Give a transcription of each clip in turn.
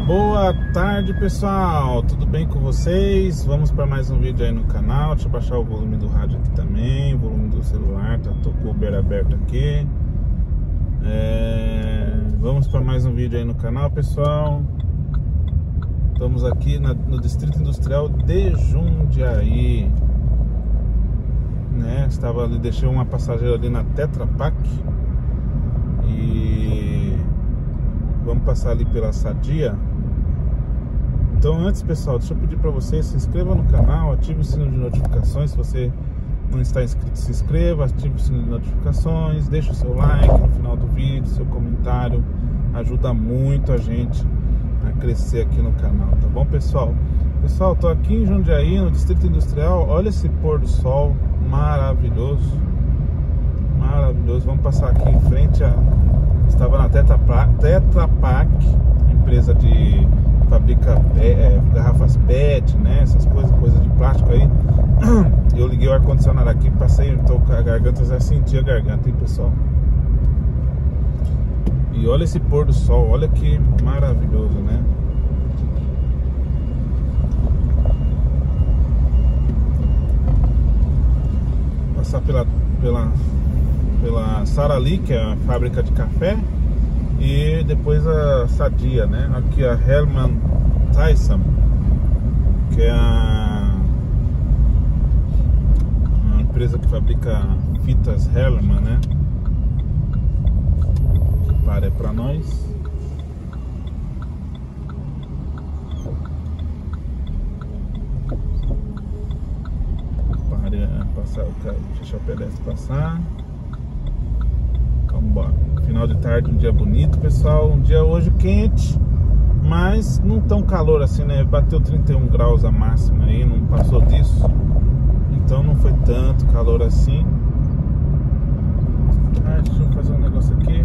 Boa tarde, pessoal, tudo bem com vocês? Vamos para mais um vídeo aí no canal. Deixa eu baixar o volume do rádio aqui também, o volume do celular, tô com o Uber aberto aqui. Vamos para mais um vídeo aí no canal, pessoal. Estamos aqui no Distrito Industrial de Jundiaí, né? Estava ali, deixei uma passageira ali na Tetra Pak e vamos passar ali pela Sadia. Então antes, pessoal, deixa eu pedir para você, se inscreva no canal, ative o sino de notificações. Se você não está inscrito, se inscreva, ative o sino de notificações, deixe o seu like no final do vídeo, seu comentário, ajuda muito a gente a crescer aqui no canal, tá bom, pessoal? Pessoal, tô aqui em Jundiaí, no Distrito Industrial. Olha esse pôr do sol maravilhoso, maravilhoso. Vamos passar aqui em frente estava na Tetra Pak, empresa de fabrica garrafas PET, né? Essas coisas de plástico aí. Eu liguei o ar-condicionado aqui, passei, tô com a garganta, já senti a garganta, hein, pessoal? E olha esse pôr do sol, olha que maravilhoso, né? Passar pela Sarali, que é a fábrica de café, e depois a Sadia, né? Aqui a Hellman Tyson, que é uma empresa que fabrica fitas Hellman, né? Para para nós. Passar o carro, deixar o pedestre passar. Vamos embora. Final de tarde, um dia bonito, pessoal. Um dia hoje quente, mas não tão calor assim, né? Bateu 31 graus a máxima aí, não passou disso. Então não foi tanto calor assim. Deixa eu fazer um negócio aqui.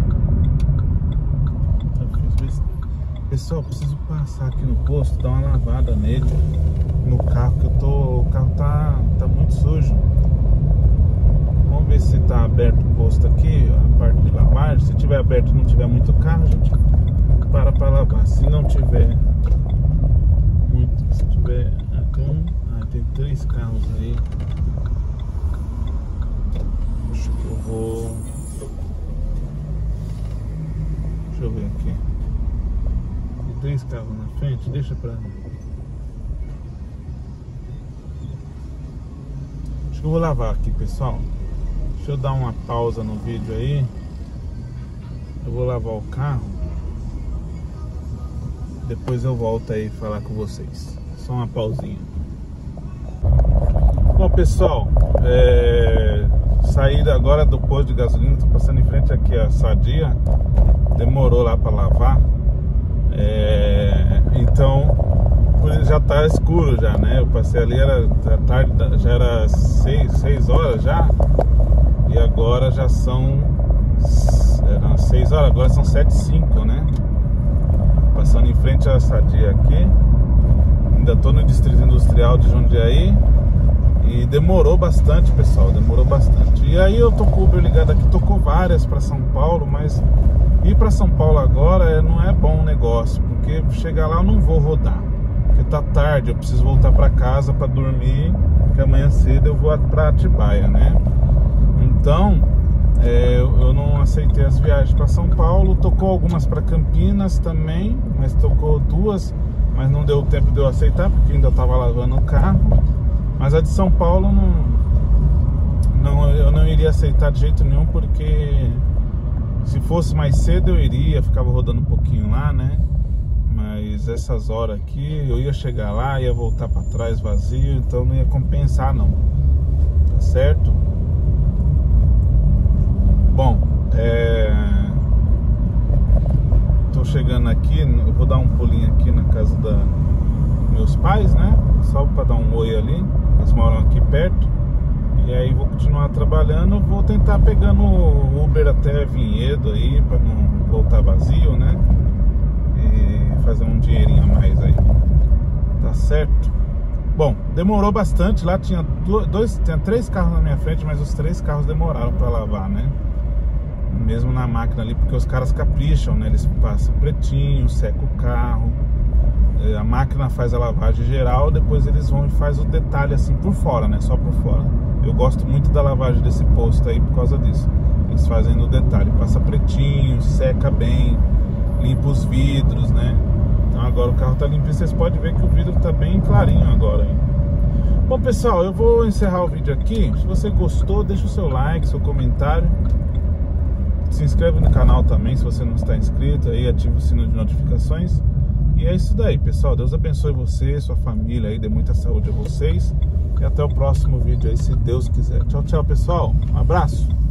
Pessoal, preciso passar aqui no posto, dar uma lavada nele, no carro, que o carro tá muito sujo. Vamos ver se tá aberto o posto aqui, a parte de lavagem. Se tiver aberto e não tiver muito carro, a gente para lavar. Se não tiver muito, se tiver tem 3 carros aí. Acho que eu vou... Deixa eu ver aqui. Tem 3 carros na frente, deixa pra... Acho que eu vou lavar aqui, pessoal. Deixa eu dar uma pausa no vídeo aí. Eu vou lavar o carro. Depois eu volto aí falar com vocês. Só uma pausinha. Bom, pessoal, saí agora do posto de gasolina. Tô passando em frente aqui a Sadia. Demorou lá pra lavar. Então já tá escuro já, né? Eu passei ali, era tarde, já era 6 horas já. E agora já eram 6 horas, agora são 7h05, né? Passando em frente à Sadia aqui. Ainda tô no Distrito Industrial de Jundiaí. E demorou bastante, pessoal, demorou bastante. E aí eu tô com o Uber ligado aqui, tocou várias para São Paulo, mas ir para São Paulo agora não é bom negócio, porque chegar lá eu não vou rodar, porque tá tarde, eu preciso voltar para casa para dormir, porque amanhã cedo eu vou para Atibaia, né? Então eu não aceitei as viagens para São Paulo. Tocou algumas para Campinas também, mas tocou 2, mas não deu tempo de eu aceitar, porque ainda tava lavando o carro. Mas a de São Paulo eu não iria aceitar de jeito nenhum, porque se fosse mais cedo eu iria, ficava rodando um pouquinho lá, né? Mas essas horas aqui eu ia chegar lá, ia voltar para trás vazio, então não ia compensar não, tá certo? Bom, tô chegando aqui, eu vou dar um pulinho aqui na casa dos meus pais, né? Só para dar um oi ali, eles moram aqui perto. E aí vou continuar trabalhando, vou tentar pegando o Uber até Vinhedo aí, para não voltar vazio, né? E fazer um dinheirinho a mais aí, tá certo? Bom, demorou bastante, lá tinha 3 carros na minha frente, mas os 3 carros demoraram para lavar, né? Mesmo na máquina ali, porque os caras capricham, né? Eles passam pretinho, secam o carro, A máquina faz a lavagem geral, depois eles vão e faz o detalhe assim por fora, né? Só por fora. Eu gosto muito da lavagem desse posto aí por causa disso. Eles fazem no detalhe, passa pretinho, seca bem, limpa os vidros, né? Então agora o carro tá limpinho, vocês podem ver que o vidro tá bem clarinho agora, hein? Bom, pessoal, eu vou encerrar o vídeo aqui. Se você gostou, deixa o seu like, seu comentário. Se inscreve no canal também, se você não está inscrito, aí ativa o sino de notificações. E é isso daí, pessoal. Deus abençoe você, sua família aí, dê muita saúde a vocês. E até o próximo vídeo aí, se Deus quiser. Tchau, tchau, pessoal. Um abraço.